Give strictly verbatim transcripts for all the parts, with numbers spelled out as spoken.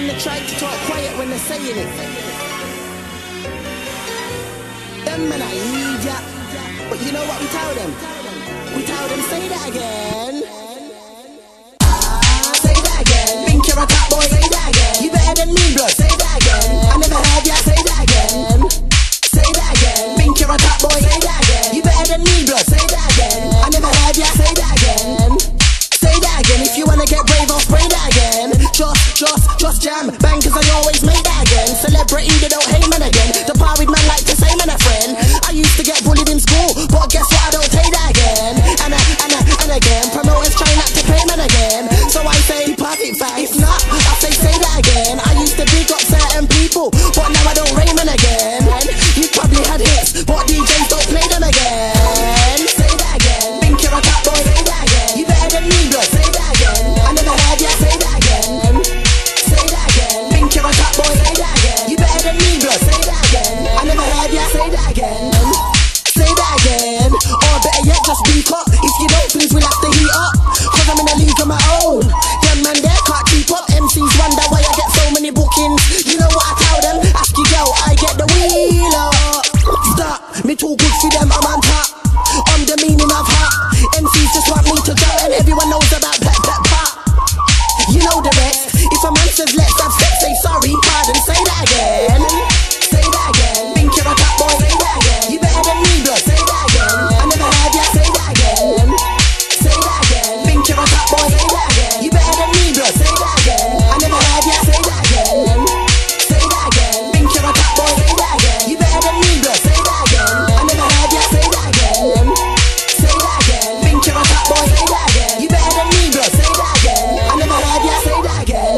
them that try to talk quiet when they're saying it. Them men are idiot. But you know what we tell them? We tell them, say that again. Ah, say that again. Think you're a top boy, say that again. You better than me, blood, say that again. I never heard ya, say that again. Say that again. Think you're a top boy, say that again. You better than me, blood, say that again. I never heard ya, say that again. Say that again. If you wanna get brave, I'll spray that again. Just, just, just jam. Bang, cause I always make that again. Celebrity, they don't hate man again. The par with man like to say man a friend. I used to get bullied in school, but guess what, I don't take that again. And I, and I, and again. Promoters try not to pay man again. So I say, pass it back. If not, I say, say that again. I used to big up certain people, but now I don't rate man again. You probably had hits, but D Js don't play them again. Say that again. Think you're a top boy, say that again. You better than me, blood, say that again. I never heard ya, say that again. Say that again. Think you're a top boy, say that again. You better than me, blood, say that again. I never heard ya, say that again. Say that again. Or better yet, just speak up. If you don't, please we'll have to heat up. Cause I'm in a league of my own. Them man there can't keep up. M Cs wonder why I get so many bookings. You know what I tell them? Ask your girl, I get the wheel up. Stop, me too good for them, I'm on top. I'm the meaning of hot. M Cs just want me to drop, and everyone knows about pet pet pop. You know the rest. If a man says let's have sex, say sorry, pardon, say that again. Say that again. Think you're a top boy, say that again. You better than me, blood, say that again. I never heard ya, say that again. Say that again. Think you're a top boy, say that again. You better than me, blood, say that again. I never heard ya, say that again. Say that again. Think you're a top boy, say that again. You better than me, blood, say that again. I never heard ya, say that again. Say that again. Think you're a top boy, say that again. You better than me, blood, say that again. I never heard ya, say that again.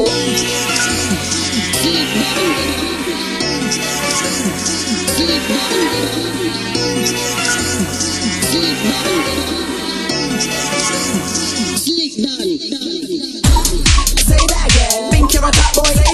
Say that again. Think you're a top boy.